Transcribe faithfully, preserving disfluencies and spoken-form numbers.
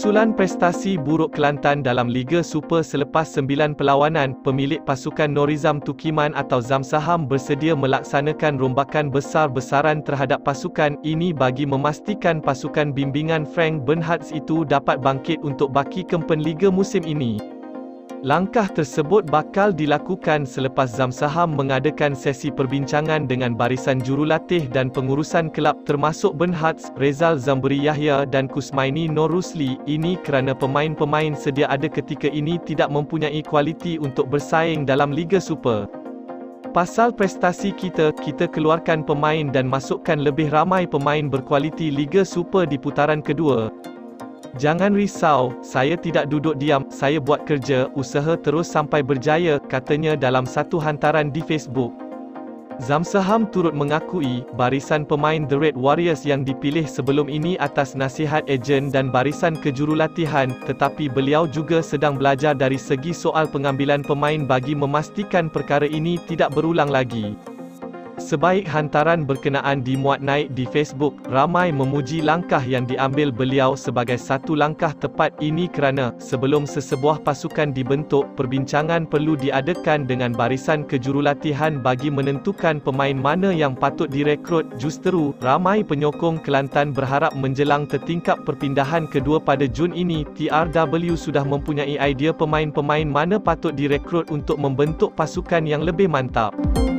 Susulan prestasi buruk Kelantan dalam Liga Super selepas sembilan perlawanan, pemilik pasukan Norizam Tukiman atau Zamsaham bersedia melaksanakan rombakan besar-besaran terhadap pasukan ini bagi memastikan pasukan bimbingan Frank Bernhardt itu dapat bangkit untuk baki kempen Liga musim ini. Langkah tersebut bakal dilakukan selepas Zamsaham mengadakan sesi perbincangan dengan barisan jurulatih dan pengurusan kelab termasuk Bernhardt, Rezal Zamburi Yahya dan Kusmaini Nur Rusli. Ini kerana pemain-pemain sedia ada ketika ini tidak mempunyai kualiti untuk bersaing dalam Liga Super. Pasal prestasi kita, kita keluarkan pemain dan masukkan lebih ramai pemain berkualiti Liga Super di putaran kedua. Jangan risau, saya tidak duduk diam, saya buat kerja, usaha terus sampai berjaya, katanya dalam satu hantaran di Facebook. Zamsaham turut mengakui, barisan pemain The Red Warriors yang dipilih sebelum ini atas nasihat ejen dan barisan kejurulatihan, tetapi beliau juga sedang belajar dari segi soal pengambilan pemain bagi memastikan perkara ini tidak berulang lagi. Sebaik hantaran berkenaan dimuat naik di Facebook, ramai memuji langkah yang diambil beliau sebagai satu langkah tepat ini kerana, sebelum sesebuah pasukan dibentuk, perbincangan perlu diadakan dengan barisan kejurulatihan bagi menentukan pemain mana yang patut direkrut. Justeru, ramai penyokong Kelantan berharap menjelang tertingkap perpindahan kedua pada Jun ini, T R W sudah mempunyai idea pemain-pemain mana patut direkrut untuk membentuk pasukan yang lebih mantap.